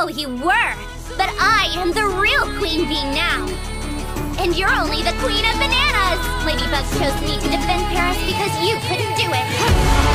know you were, but I am the real Queen Bee now. And you're only the Queen of Bananas! Ladybug chose me to defend Paris because you couldn't do it.